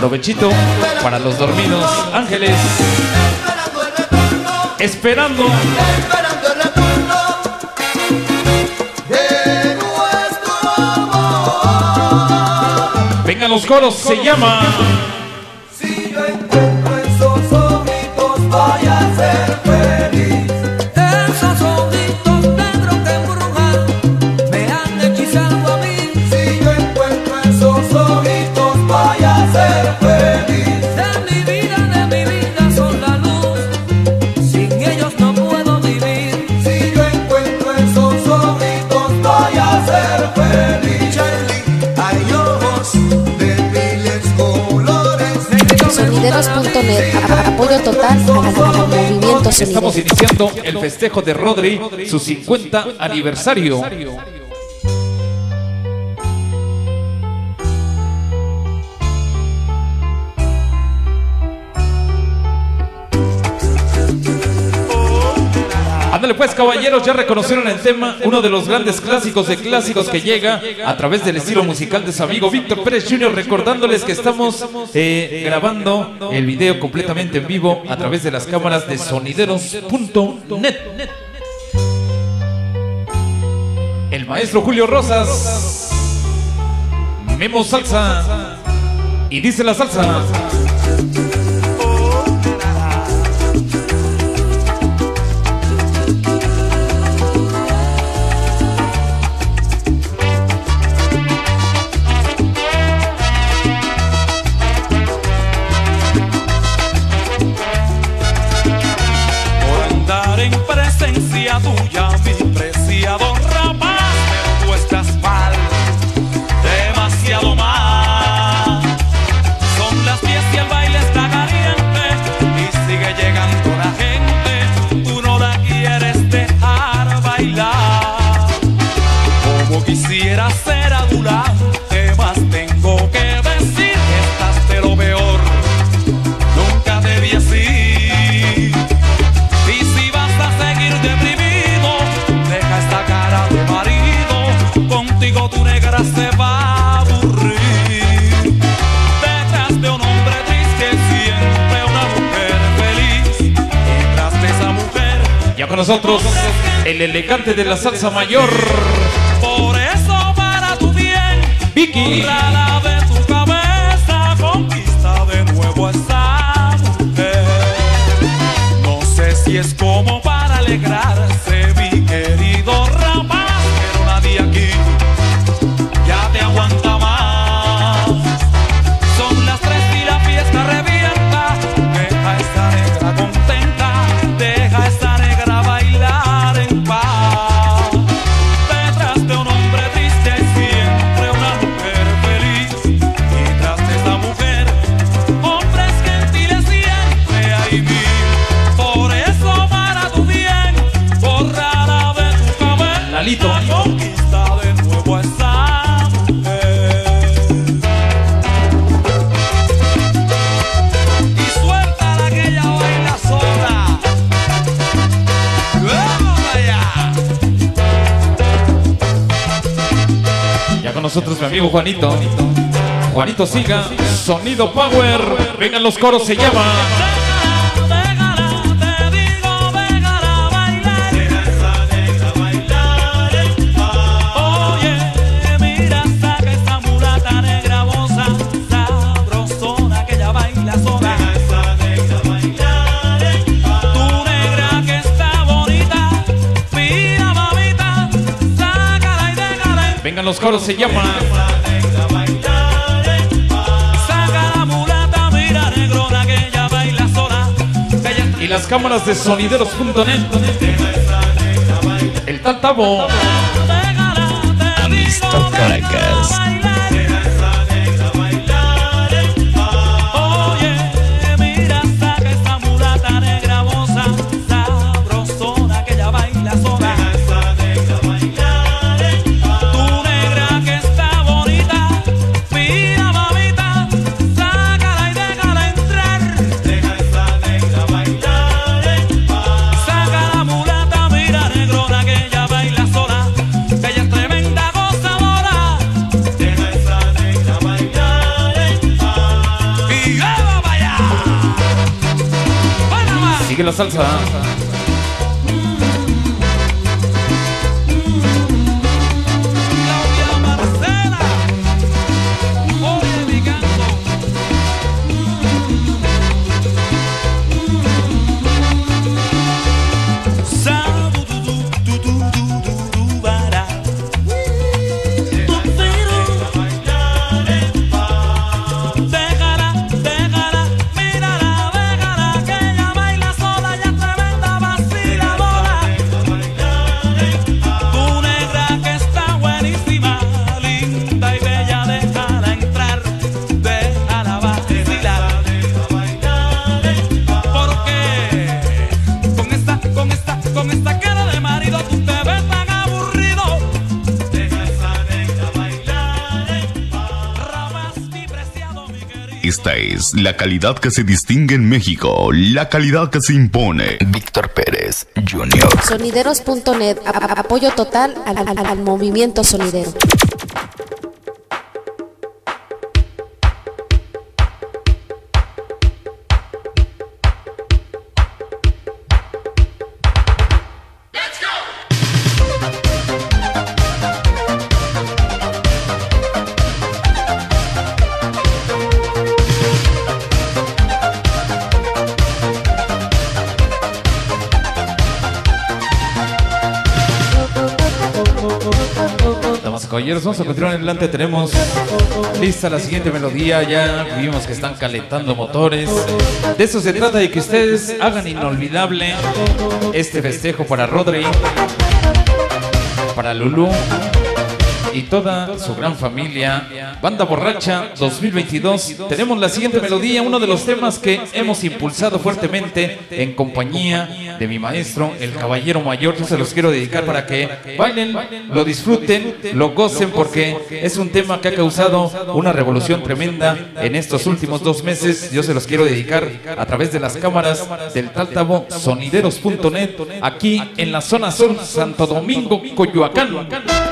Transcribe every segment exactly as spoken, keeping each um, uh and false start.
Provechito para los dormidos. Ángeles, esperando. Esperando el retorno de nuestro amor. Vengan los coros, se llama. Si yo encuentro esos ojitos, voy a ser feliz. Esos ojitos negros que embrujan me han hechizado a mí. Si yo encuentro esos ojitos, voy a ser feliz. De mi vida, de mi vida son la luz. Sin ellos no puedo vivir. Si yo encuentro esos ojitos, voy a ser feliz. Charlie, hay ojos de miles colores. Sonideros punto net, apoyo total al movimiento sonidero. Estamos iniciando el festejo de Rodri, su cincuenta aniversario. Ándale pues, caballeros, ya reconocieron el tema, uno de los grandes clásicos de clásicos que llega a través del estilo musical de su amigo Víctor Pérez junior, recordándoles que estamos eh, grabando el video completamente en vivo a través de las cámaras de sonideros punto net. El maestro Julio Rosas, Memo Salsa, y dice la salsa. En presencia tuya, mi preciado rapaz, pero tú estás mal, demasiado mal. Son las diez y el baile está caliente y sigue llegando la gente. Tú no la quieres dejar bailar. Como quisiera ser adulante, más tengo que decir que estás de lo peor. Nunca debí así. Tu negra se va a aburrir detrás de un hombre triste, siempre una mujer feliz. Detrás de esa mujer, Ya con nosotros el elegante de la salsa mayor, por eso para tu bien, Vicky. bórrala de tu cabeza, conquista de nuevo a esa mujer. No sé si es como para alegrarse, mi querido rapaz, pero nadie aquí ya te aguanta más. Son las tres y la fiesta revienta. Deja esa negra contenta, deja esa negra bailar en paz. Detrás de un hombre triste hay siempre una mujer feliz. Y tras de esa mujer, hombres gentiles siempre hay mil. Por eso para tu bien, bórrala de tu cabeza, Lalito. conquista de nuevo a esa. Nosotros mi amigo Juanito. Juanito Siga, Sonido Power. Vengan los coros, se llama. Vengan los coros, se llama. Saca la mulata, mira negrona que ella baila sola. Y las cámaras de sonideros punto net. El tal Tabo. Amistad Caracas. Sigue la salsa. Claudia Marcela, oye mi canto. Sa du du du du du du du du bara. Déjala, déjala, mírala, déjala, que ella baila sola y es tremenda vaciladora. Tu negra que está buenísima, linda y bella, déjala entrar, déjala vacilar. Porque con esta, con esta, con esta cara de marido tú te ves tan aburrido. Deja esa negra bailar en paz. Ramas, mi preciado, mi querido. Esta es la calidad que se distingue en México, la calidad que se impone. Víctor Pérez junior Sonideros punto net, a- a- apoyo total al, al- al movimiento sonidero. Damas y caballeros, vamos a continuar adelante. Tenemos lista la siguiente melodía. Ya vimos que están calentando motores. De eso se trata, de que ustedes hagan inolvidable este festejo para Rodri, para Lulú y toda su gran familia. Banda Borracha dos mil veintidós. Tenemos la siguiente melodía, uno de los temas que hemos impulsado fuertemente en compañía de mi maestro, el Caballero Mayor. Yo se los quiero dedicar para que bailen, lo disfruten, lo gocen, porque es un tema que ha causado una revolución tremenda en estos últimos dos meses. Yo se los quiero dedicar a través de las cámaras del Táltamo, sonideros punto net, aquí en la zona sur, Santo Domingo, Coyoacán.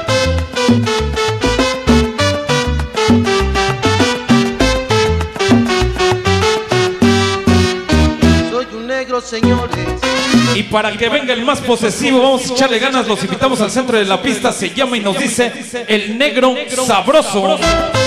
Soy un negro, señores. Y para que venga el más posesivo, vamos a echarle ganas. Los invitamos al centro de la pista. Se llama y nos dice El Negro Sabroso.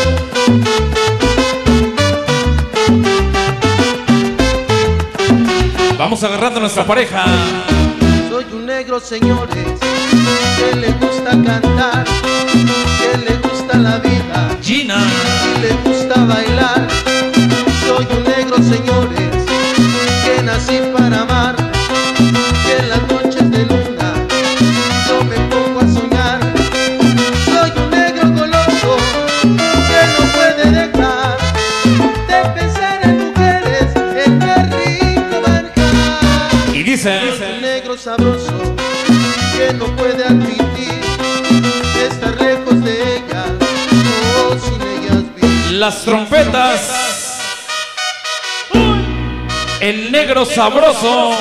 Vamos agarrando a nuestra pareja. Soy un negro, señores, que le gusta cantar, que le gusta la vida Gina. y le gusta bailar. Soy un negro, señores, que nací para amar, que en las noches de luna yo me pongo a soñar. Soy un negro goloso que no puede dejar de pensar en mujeres, en qué rico manjar. Y dice Un negro sabroso que no puede admitir estar lejos de ellas o sin ellas vivir. las trompetas. El Negro Sabroso.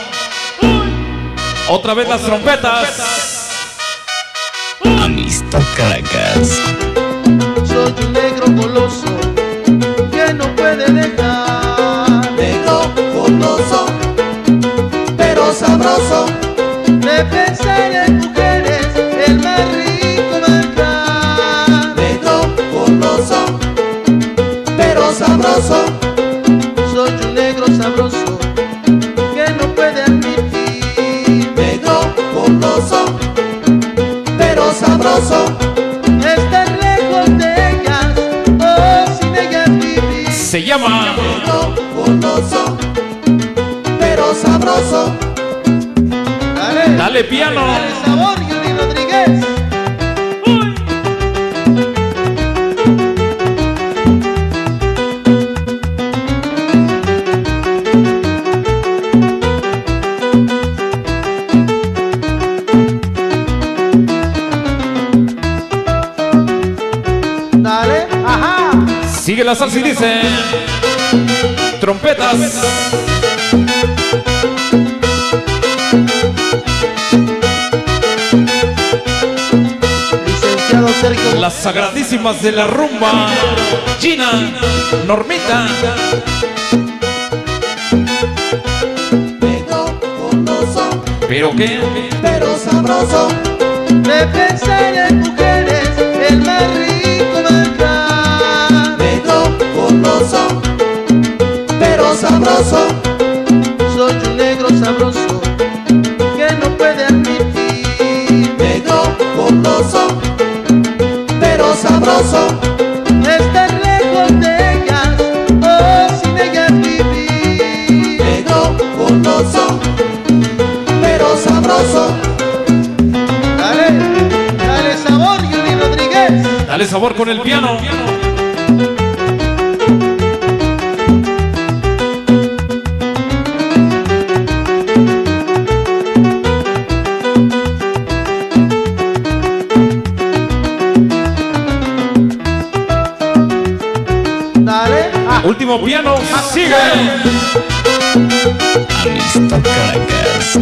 Otra vez las trompetas. Amistad Caracas. Soy un negro goloso que no puede dejar. Negro goloso, pero sabroso, de pensar en mujeres, el más rico manjar. Negro goloso, pero sabroso. Soy un negro sabroso que no puede admitir. Negro goloso, pero sabroso, estar lejos de ellas o sin ellas vivir. Se llama Negro goloso, pero sabroso. Dale, Dale piano. dale sabor, Yuri Rodríguez. Dale, ajá. Sigue la salsa y dice trompetas. Licenciado Sergio. Las sagradísimas de la rumba. Gina, Normita. Negro ¿Pero qué? pero sabroso. De pensar en mujeres, el más rico manjar. Negro, goloso, pero sabroso. Soy un negro sabroso que no puede admitir. Negro, goloso, pero sabroso. Estar lejos de ellas, oh, sin ellas vivir. Negro, goloso, pero sabroso. Dale, dale sabor, Yuri Rodríguez. Dale sabor con el piano. Dale. Ah, Último piano, sigue. Amistad Caracas.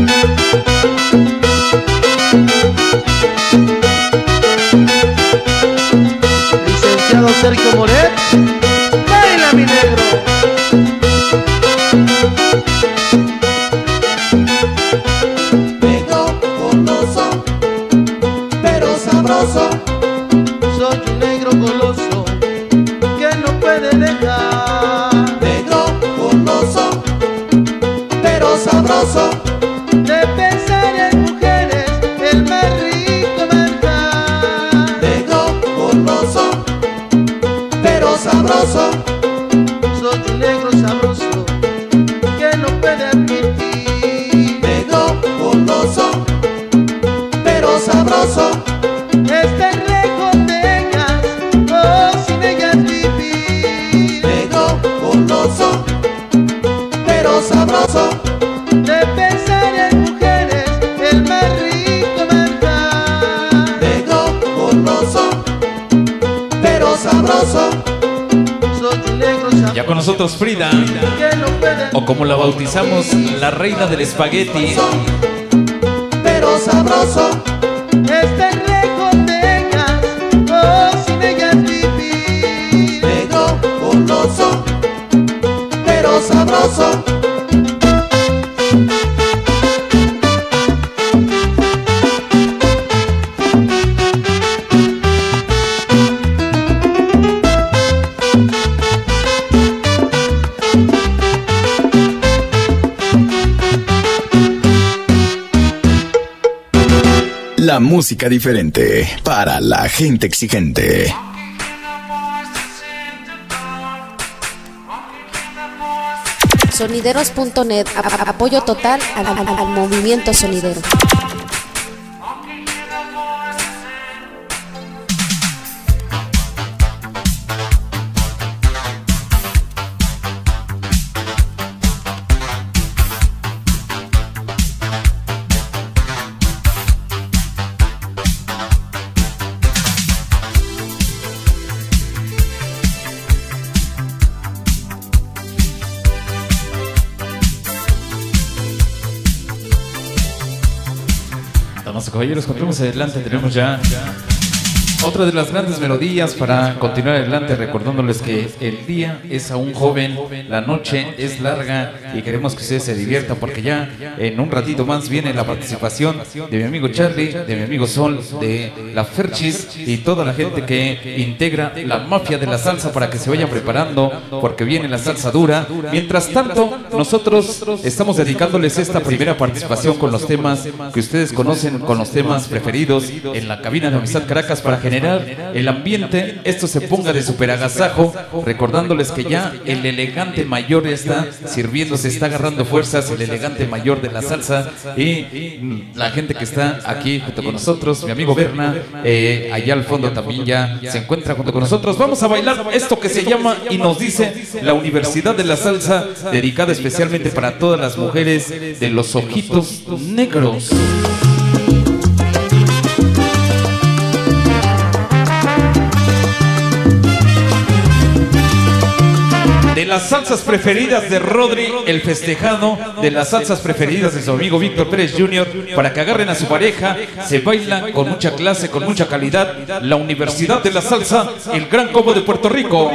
licenciado Sergio Moret. Baila, mi negro. Negro, goloso, pero sabroso. Soy un negro goloso que no puede dejar. Negro, goloso, pero sabroso. De pensar en mujeres, el más rico manjar. Negro, goloso, pero sabroso. Soy un negro sabroso que no puede admitir. Negro, goloso, pero sabroso. Estar lejos de ellas, oh, sin ellas vivir. Negro, goloso, pero sabroso. De pensar en mujeres, el más rico manjar. Negro, goloso, pero sabroso. Soy un negro sabroso Ya con nosotros Frida, que no puede o como la bautizamos, la reina del espagueti. pero sabroso. Estar lejos de ellas, oh, sin ellas vivir. Negro, goloso, pero sabroso. La música diferente para la gente exigente. Sonideros punto net, a- a- apoyo total al, al- al movimiento sonidero. Damas y caballeros, continuamos adelante. Tenemos ya otra de las grandes melodías para continuar adelante, recordándoles que el día es aún joven, la noche es larga y queremos que ustedes se diviertan, porque ya en un ratito más viene la participación de mi amigo Charlie, de mi amigo Sol, de la Ferchis y toda la gente que integra la mafia de la salsa, para que se vayan preparando porque viene la salsa dura. Mientras tanto, nosotros estamos dedicándoles esta primera participación con los temas que ustedes conocen, con los temas preferidos en la cabina de Amistad Caracas, para generar el ambiente, esto se ponga de super agasajo, recordándoles que ya el elegante mayor está sirviendo, se está agarrando fuerzas, el elegante mayor de la salsa, y la gente que está aquí junto con nosotros, mi amigo Berna, eh, allá al fondo también ya se encuentra junto con nosotros. Vamos a bailar esto que se llama Y nos dice la Universidad de la Salsa, dedicada especialmente para todas las mujeres de los ojitos negros. De las salsas preferidas de Rodri, el festejado, de las salsas preferidas de su amigo Víctor Pérez junior, para que agarren a su pareja, se baila con mucha clase, con mucha calidad. La Universidad de la Salsa, el Gran Combo de Puerto Rico.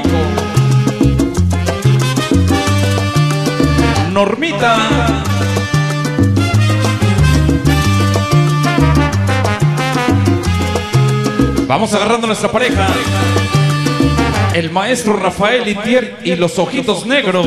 Normita. Vamos agarrando a nuestra pareja. El maestro Rafael Itier y los ojitos negros.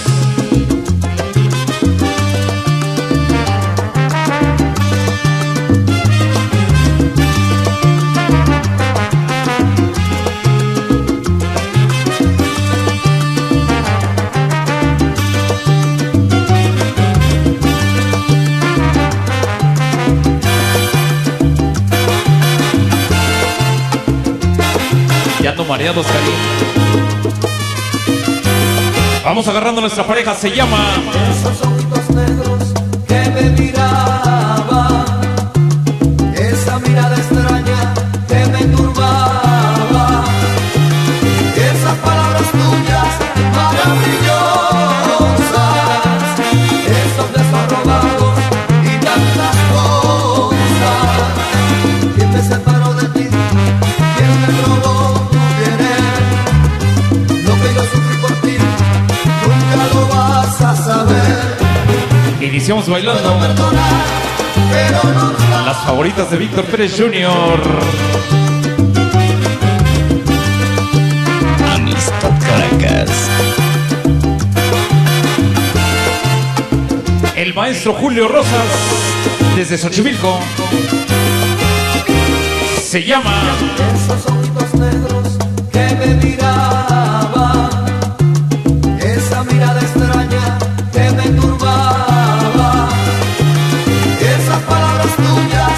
Ya ando mareados, cariño. Vamos agarrando a nuestra pareja, se llama Esos ojitos negros que me miraban, esa mirada extraña que me turbaba, esas palabras tuyas maravillosas, esos besos robados y tantas cosas. ¿Quién me separó de ti? ¿Quién me robó? Iniciamos bailando las favoritas de Víctor Pérez junior Amistad Caracas. El maestro Julio Rosas desde Xochimilco. Se llama Esos ojitos negros que me miraban, esa mirada extraña que me turbaba, esas palabras tuyas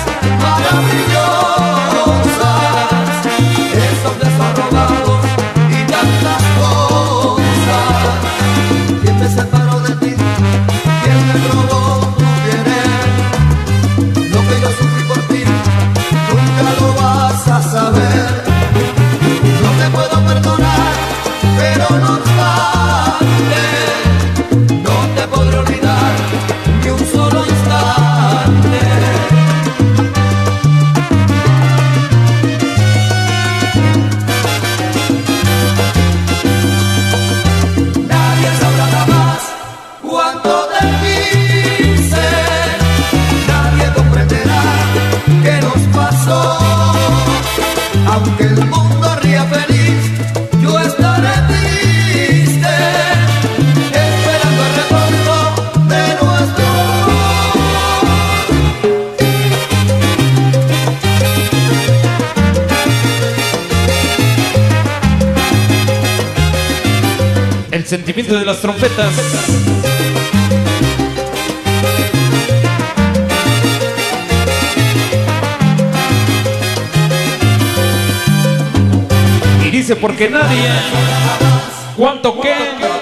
maravillosas, esos besos robados y tantas cosas. ¿Quién me separó de ti? ¿Quién me robó tu querer? Lo que yo sufrí por ti nunca lo vas a saber. No te puedo perdonar, pero no obstante no te podré olvidar ni un solo instante. Nadie sabrá jamás cuánto te quise, nadie comprenderá qué nos pasó. Aunque el mundo ría feliz, yo estaré triste, esperando el retorno de nuestro el sentimiento de las trompetas. Y dice porque nadie, cuánto que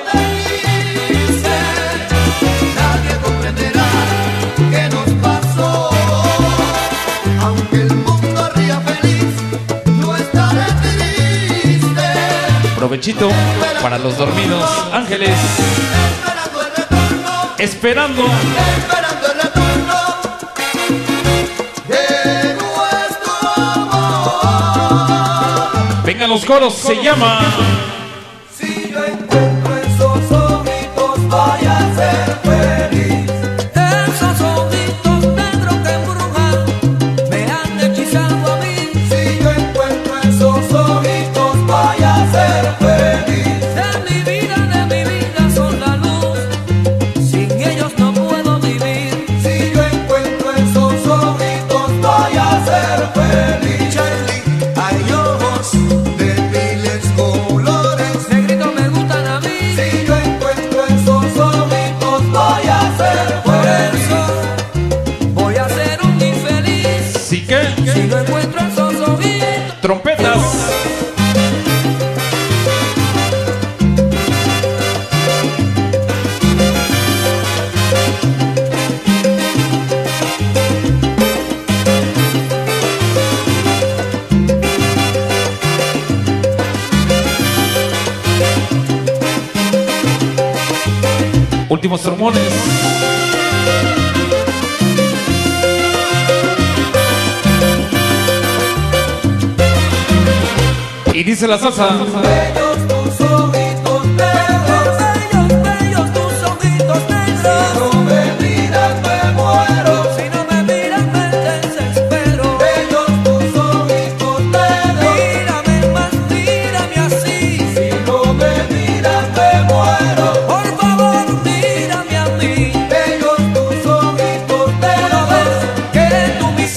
nadie comprenderá qué nos pasó. Aunque el mundo ría feliz, yo estaré triste, provechito para los dormidos. Ángeles, esperando el retorno, esperando. esperando el retorno de nuestro amor. Vengan los coros, se llama Si yo encuentro esos ojitos, voy a ser feliz. Esos ojitos negros que embrujan me han hechizado a mí. Si yo encuentro esos ojitos, voy a ser feliz. De mi vida, de mi vida son la luz, sin ellos no puedo vivir. Si yo encuentro esos ojitos, voy a ser feliz. Charlie, hay ojos de miles colores, negritos me gustan a mí. Si yo encuentro esos ojitos, voy a ser feliz. Voy a ser un infeliz sí que si no encuentro esos ojitos. trompetas. Últimos sermones. Y dice la salsa. Bellos tus ojitos negros, bellos, bellos tus ojitos negros. Si no me miras me muero, si no me miras me desespero. Bellos tus ojitos negros.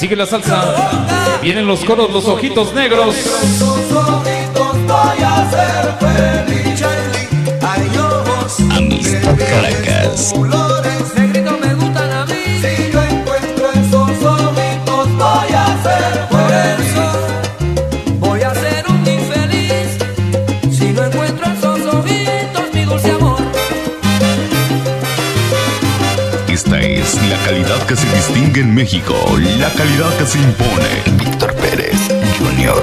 Sigue la salsa. Vienen los coros, los ojitos negros. Amistad Caracas. Negrito me gustan a mí. Si yo encuentro esos ojitos voy a ser por eso. Voy a ser un infeliz si no encuentro esos ojitos, mi dulce amor. Esta es la calidad que se distingue en México, la calidad que se impone. Víctor Pérez Junior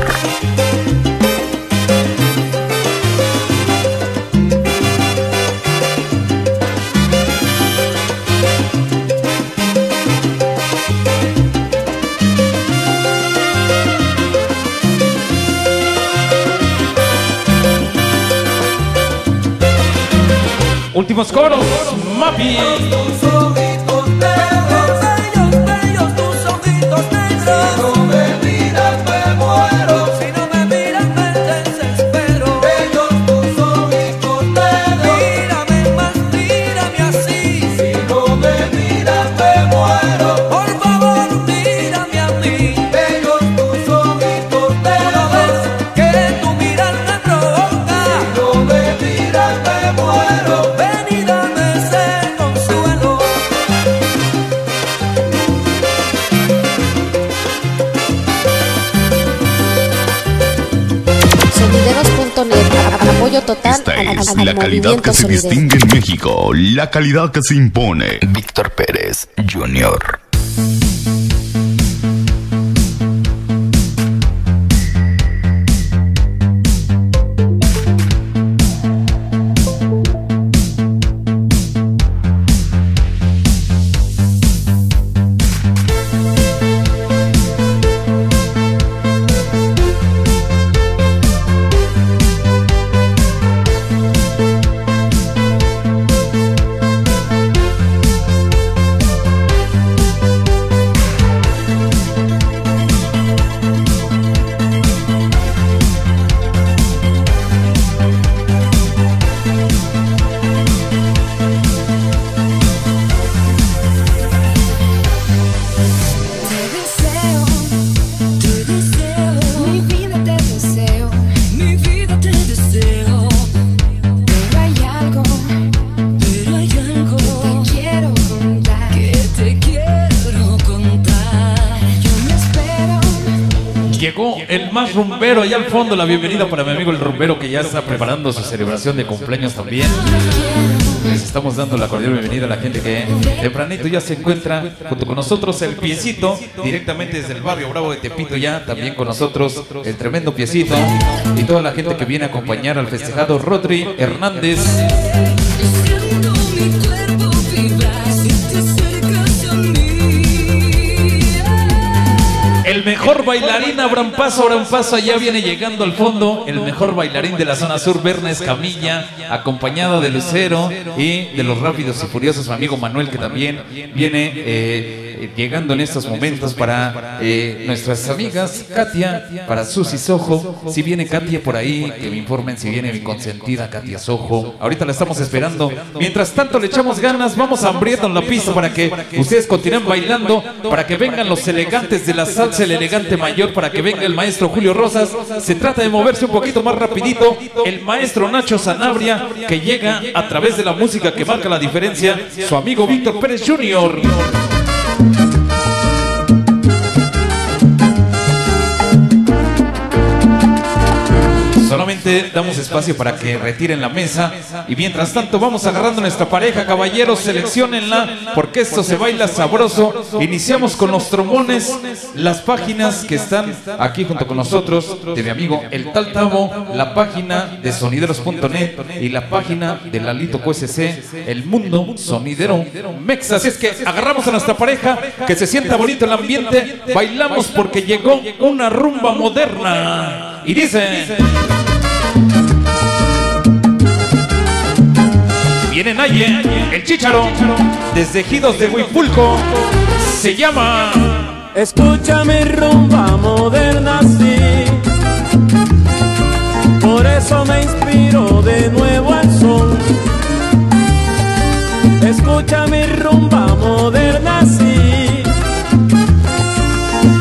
Últimos coros, Mapi. Tus ojitos negros, bellos, bellos, tus ojitos negros. Si no me miras me muero, si no me miras me desespero. Bellos tus ojitos negros, mírame más, mírame así. Si no me miras me muero, por favor mírame a mí. Bellos tus ojitos negros, ves que tu mirar me provoca. Si no me miras me muero. Sonideros punto net, apoyo total. Esta al, es al, al la calidad movimiento que se sonidero. distingue en México, la calidad que se impone. Víctor Pérez Junior Llegó el más rumbero allá al fondo. La bienvenida para mi amigo el rumbero que ya está preparando su celebración de cumpleaños también. Les estamos dando la cordial bienvenida a la gente que tempranito ya se encuentra junto con nosotros. El Piecito, directamente desde el barrio Bravo de Tepito, ya también con nosotros el tremendo Piecito y toda la gente que viene a acompañar al festejado Rodri Hernández. Siento mi cuerpo vibrar si te acercas a mí. El mejor bailarín, Abraham Paso, Abraham Paso ya viene llegando al fondo. El mejor bailarín de la zona sur, Berna Escamilla, acompañado de Lucero y de los Rápidos y Furiosos, mi amigo Manuel, que también viene eh, llegando en estos momentos para eh, nuestras amigas, Katia, para Susi Sojo. Si viene Katia por ahí, que me informen si viene mi consentida Katia Sojo. Ahorita la estamos esperando. Mientras tanto le echamos ganas, vamos abriendo la pista para que ustedes continúen bailando, para que vengan los elegantes de la salsa, el elegante mayor, para que venga el maestro Julio Rosas. Se trata de moverse un poquito más rapidito. El maestro Nacho Sanabria, que llega a través de la música que marca la diferencia, su amigo Víctor Pérez Junior Solamente damos espacio para que retiren la mesa y mientras tanto vamos agarrando nuestra pareja. Caballeros, selecciónenla porque esto se baila sabroso. Iniciamos con los trombones, las páginas que están aquí junto con nosotros de mi amigo el Tal Tavo, la página de sonideros punto net y la página de Lalito Q S C, el mundo sonidero Mexa. Así es que agarramos a nuestra pareja, que se sienta bonito el ambiente, bailamos porque llegó una rumba moderna y dice... Viene Naye, el Chícharo, desde Ejidos de Huipulco, se llama... Escucha mi rumba moderna, sí. Por eso me inspiro de nuevo al sol. Escucha mi rumba moderna, sí.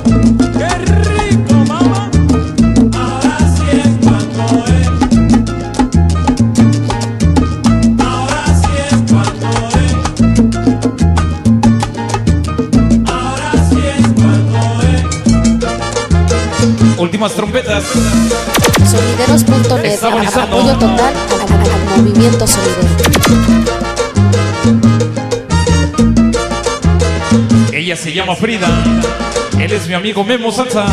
últimas trompetas. Sonideros punto net, Está agonizando. apoyo total al, al movimiento sonidero. Ella se llama Frida. Él es mi amigo Memo Salsa.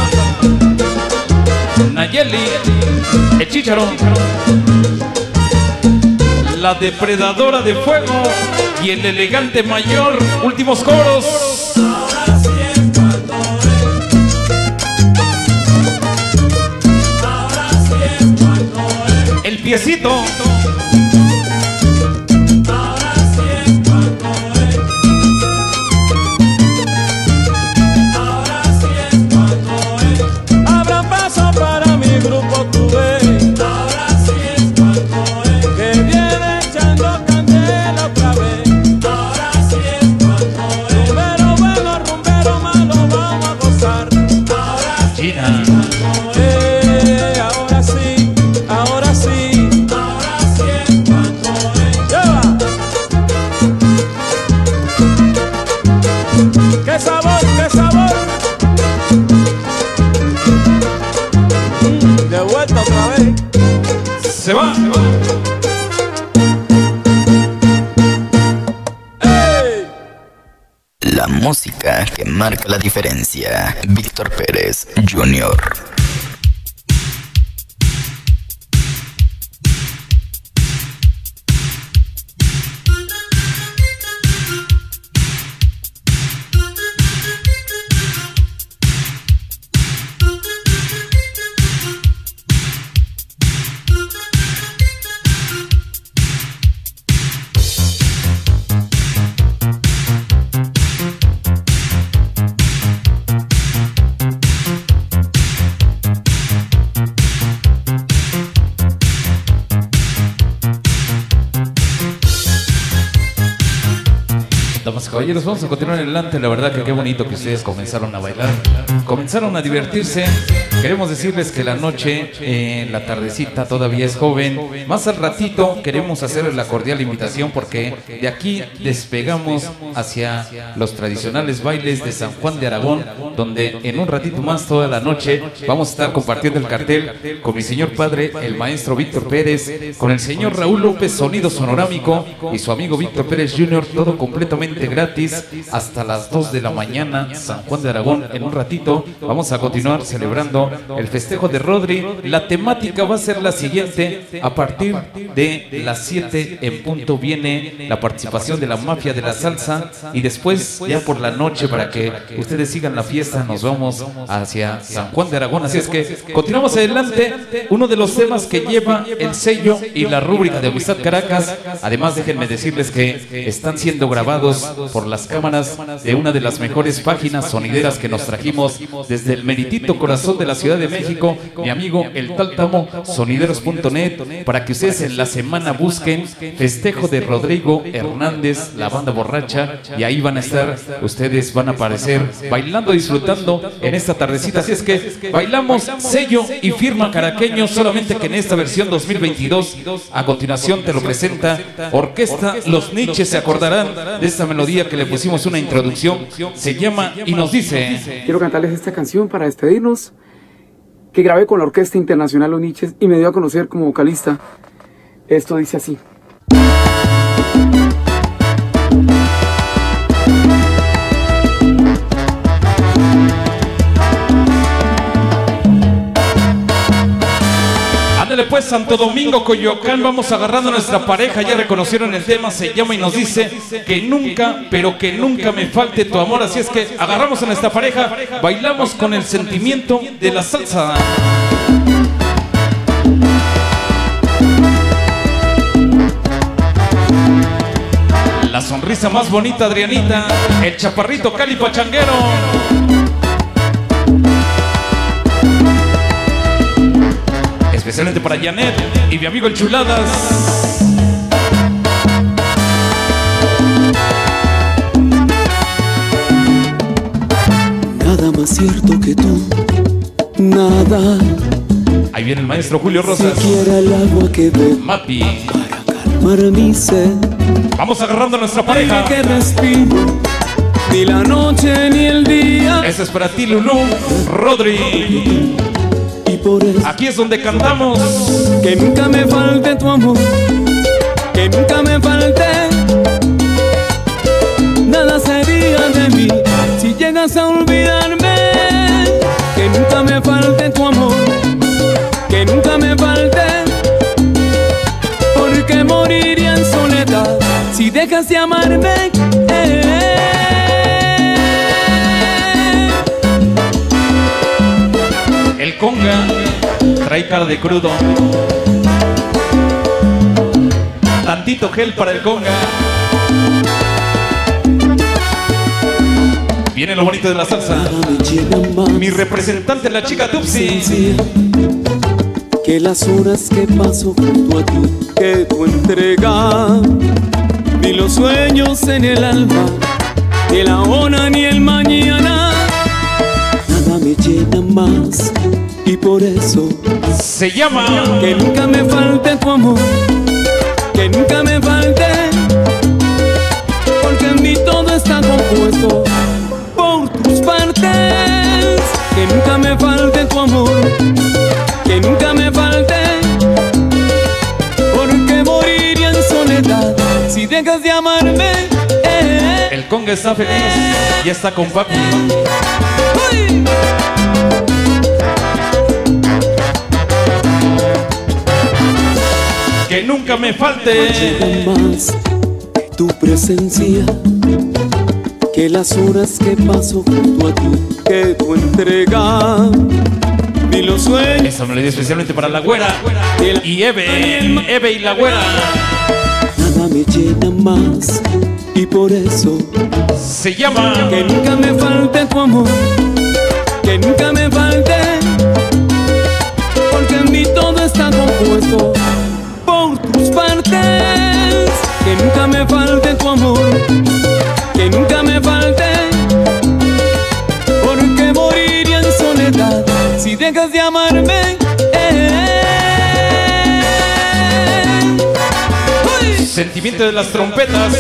Nayeli, el Chícharo, la depredadora de fuego y el elegante mayor. Últimos coros. El piecito. Se va. La música que marca la diferencia. Víctor Pérez junior Caballeros, vamos a continuar adelante. La verdad que qué bonito que ustedes comenzaron a bailar, comenzaron a divertirse. Queremos decirles que la noche, eh, la tardecita todavía es joven. Más al ratito queremos hacerles la cordial invitación porque de aquí despegamos hacia los tradicionales bailes de San Juan de Aragón, donde en un ratito más toda la noche vamos a estar compartiendo el cartel con mi señor padre, el maestro Víctor Pérez, con el señor Raúl López, sonido sonorámico, y su amigo Víctor Pérez junior, todo completamente gratis hasta las dos de la mañana, San Juan de Aragón. En un ratito vamos a continuar celebrando el festejo de Rodri. La temática va a ser la siguiente: a partir de las siete en punto viene la participación de la Mafia de la Salsa, y después ya por la noche, para que ustedes sigan la fiesta, nos vamos hacia San Juan de Aragón. Así es que continuamos adelante. Uno de los temas que lleva el sello y la rúbrica de Amistad Caracas. Además, déjenme decirles que están siendo grabados por las cámaras de una de las mejores páginas sonideras que nos trajimos desde el meritito corazón de la Ciudad de México, mi amigo el Táltamo, sonideros punto net, para que ustedes en la semana busquen festejo de Rodrigo Hernández, la banda borracha, y ahí van a estar, ustedes van a aparecer bailando, disfrutando en esta tardecita. Así es que bailamos sello y firma caraqueño, solamente que en esta versión dos mil veintidós. A continuación te lo presenta Orquesta Los Niches. Se acordarán de esta melodía que le pusimos una introducción, se llama Y nos dice. Quiero cantarles esta canción para despedirnos, que grabé con la Orquesta Internacional Los Niches y me dio a conocer como vocalista. Esto dice así. Ándale pues, Santo Domingo, Coyoacán, vamos agarrando a nuestra pareja. Ya reconocieron el tema, se llama Y nos dice. Que nunca, pero que nunca me falte tu amor. Así es que agarramos a nuestra pareja, bailamos con el sentimiento de la salsa. La sonrisa más bonita, Adrianita, el chaparrito Cali Pachanguero. Especialmente para Janet y mi amigo el Chuladas. Nada más cierto que tú, nada. Ahí viene el maestro Julio Rosas. Siquiera el agua que bebo Mapi. para calmar mi sed. Vamos agarrando a nuestra pareja. Que respiro, ni la noche ni el día. Ese es para ti, Lulú, Rodri. por eso Aquí es donde cantamos. que nunca me falte tu amor, que nunca me falte. Nada sería de mí si llegas a olvidarme. Que nunca me falte tu amor, que nunca me falte. Porque moriría en soledad si dejas de amarme. eh. El conga trae cara de crudo. Tantito gel para el conga. Viene lo bonito de la salsa. Nada me llena más Mi representante, la chica Tupsi. que las horas que paso junto a ti, que tu entrega, ni los sueños en el alma, ni la hora ni el mañana. Nada me llena más y por eso Se llama que nunca me falte tu amor, que nunca me falte, porque en mí todo está compuesto por tus partes. Que nunca me falte tu amor, que nunca me falte, porque moriría en soledad si dejas de amarme. eh. El conga está feliz. Ya está con papi. Uy. Que nunca me falte. Llena más que tu presencia, que las horas que paso junto a ti, que tu entrega, ni los sueños. Esa melodía especialmente para la güera y el- y Eve. Eve y la güera. Nada me llena más y por eso Se llama que nunca me falte tu amor, que nunca me falte, porque en mí todo está compuesto por tus partes. Que nunca me falte tu amor, que nunca me falte, porque moriría en soledad si dejas de amarme. eh. Uy. Sentimiento de las trompetas.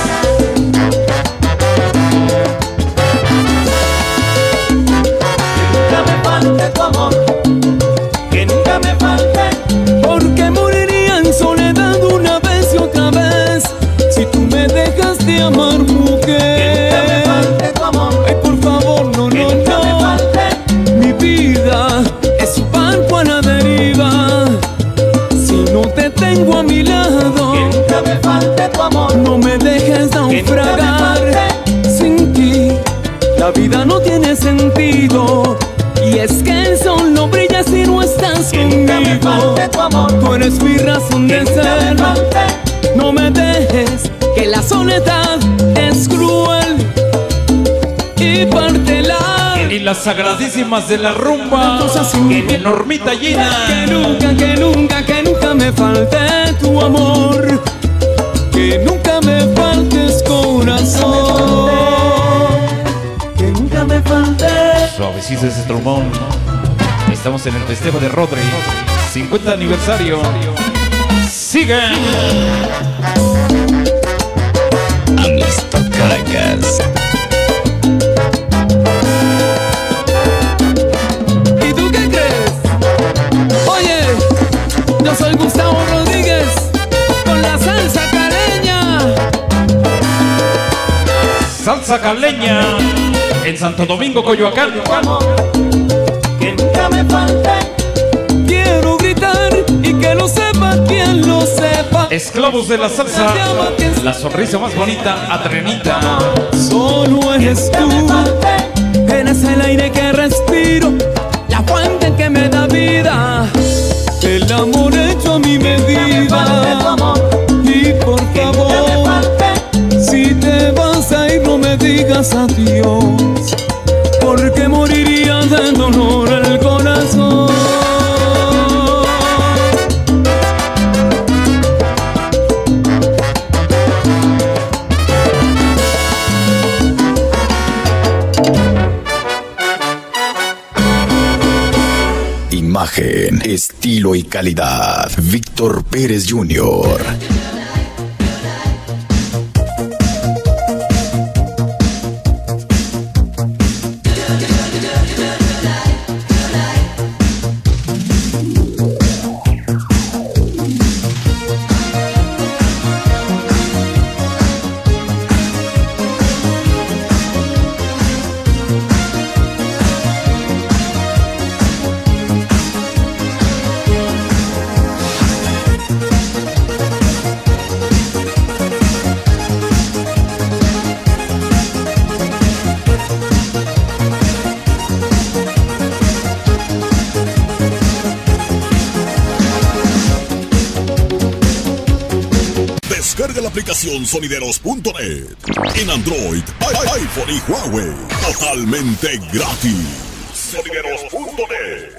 Nunca me falte tu amor, que nunca me falte, porque moriría en soledad una vez y otra vez si tú me dejas de amar, mujer. Que nunca me falte tu amor, ay, por favor, no, no, no. Me falte. Mi vida es un barco a la deriva si no te tengo a mi lado. Que nunca me falte tu amor, no me dejes naufragar. Sin ti la vida no tiene sentido, y es que el sol no brilla si no estás conmigo. Tu amor, tú eres mi razón de ser. No me dejes, que la soledad es cruel y partela. Y las sagradísimas de la rumba. En Normita Gina. Que nunca, que nunca, que nunca me falte tu amor, que nunca me faltes, corazón. Que nunca me falte. Suavecito ese trombón. Estamos en el festejo de Rodri. cincuenta aniversario. Sigue. Amistad Caracas. ¿Y tú qué crees? Oye, yo soy Gustavo Rodríguez con la salsa caleña. Salsa caleña. En Santo Domingo, Coyoacán. Que nunca me falte. Quiero gritar y que lo sepa quien lo sepa. Esclavos de la salsa. La sonrisa más bonita, Adrenita. Solo eres tú. Eres el aire que respiro, la fuente que me da vida, el amor hecho a mi medida. Y por favor, si te vas a ir no me digas adiós, porque moriría de dolor el corazón. Imagen, estilo y calidad. Víctor Pérez junior Descarga la aplicación sonideros punto net en Android, iPhone y Huawei. Totalmente gratis. Sonideros punto net